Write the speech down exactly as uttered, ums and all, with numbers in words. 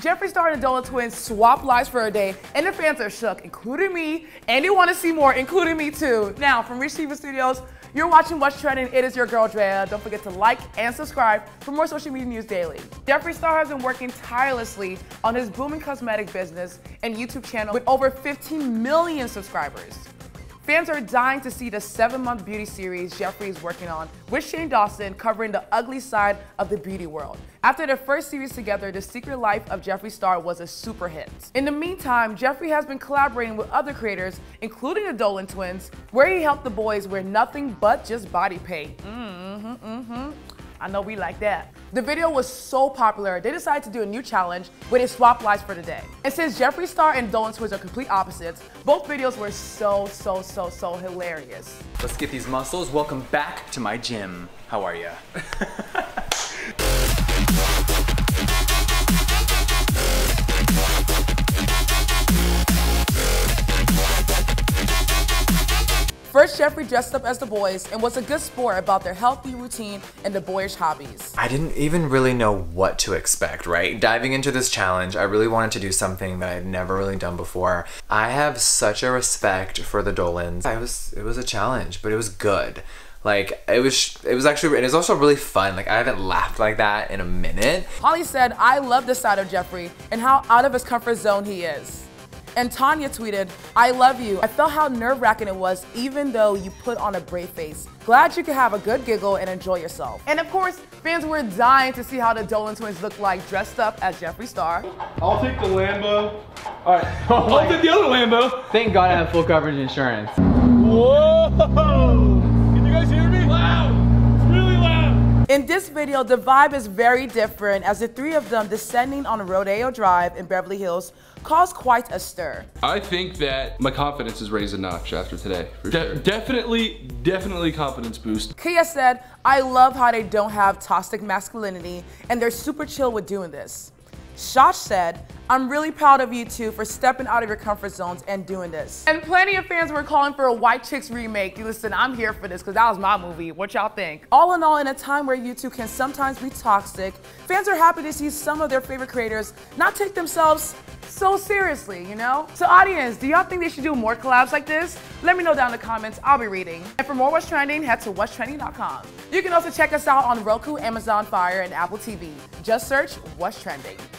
Jeffree Star and the Dolan twins swap lives for a day, and the fans are shook, including me, and they want to see more, including me too. Now, from Reach T V Studios, you're watching What's Trending. It is your girl, Drea. Don't forget to like and subscribe for more social media news daily. Jeffree Star has been working tirelessly on his booming cosmetic business and YouTube channel with over fifteen million subscribers. Fans are dying to see the seven-month beauty series Jeffree is working on with Shane Dawson, covering the ugly side of the beauty world. After their first series together, The Secret Life of Jeffree Star was a super hit. In the meantime, Jeffree has been collaborating with other creators, including the Dolan twins, where he helped the boys wear nothing but just body paint. Mm-hmm, mm-hmm. I know we like that. The video was so popular, they decided to do a new challenge where they swap lives for the day. And since Jeffree Star and Dolan twins are complete opposites, both videos were so, so, so, so hilarious. Let's get these muscles. Welcome back to my gym. How are ya? First, Jeffree dressed up as the boys and was a good sport about their healthy routine and the boyish hobbies. I didn't even really know what to expect, right? Diving into this challenge, I really wanted to do something that I've never really done before. I have such a respect for the Dolans. I was, it was a challenge, but it was good. Like, it was, it was actually, it was also really fun. Like, I haven't laughed like that in a minute. Holly said, "I love this side of Jeffree and how out of his comfort zone he is." And Tanya tweeted, "I love you. I felt how nerve-wracking it was even though you put on a brave face. Glad you could have a good giggle and enjoy yourself." And of course, fans were dying to see how the Dolan twins look like dressed up as Jeffree Star. I'll take the Lambo. All right, I'll take the other Lambo. Thank God I have full coverage insurance. Whoa! Can you guys hear me? Loud! It's really loud! In this video, the vibe is very different as the three of them descending on Rodeo Drive in Beverly Hills caused quite a stir. I think that my confidence is raised a notch after today, for De sure. Definitely, definitely confidence boost. Kia said, "I love how they don't have toxic masculinity and they're super chill with doing this." Shosh said, "I'm really proud of you two for stepping out of your comfort zones and doing this." And plenty of fans were calling for a White Chicks remake. Listen, I'm here for this because that was my movie. What y'all think? All in all, in a time where you two can sometimes be toxic, fans are happy to see some of their favorite creators not take themselves so seriously, you know? So audience, do y'all think they should do more collabs like this? Let me know down in the comments, I'll be reading. And for more What's Trending, head to what's trending dot com. You can also check us out on Roku, Amazon Fire, and Apple T V. Just search What's Trending.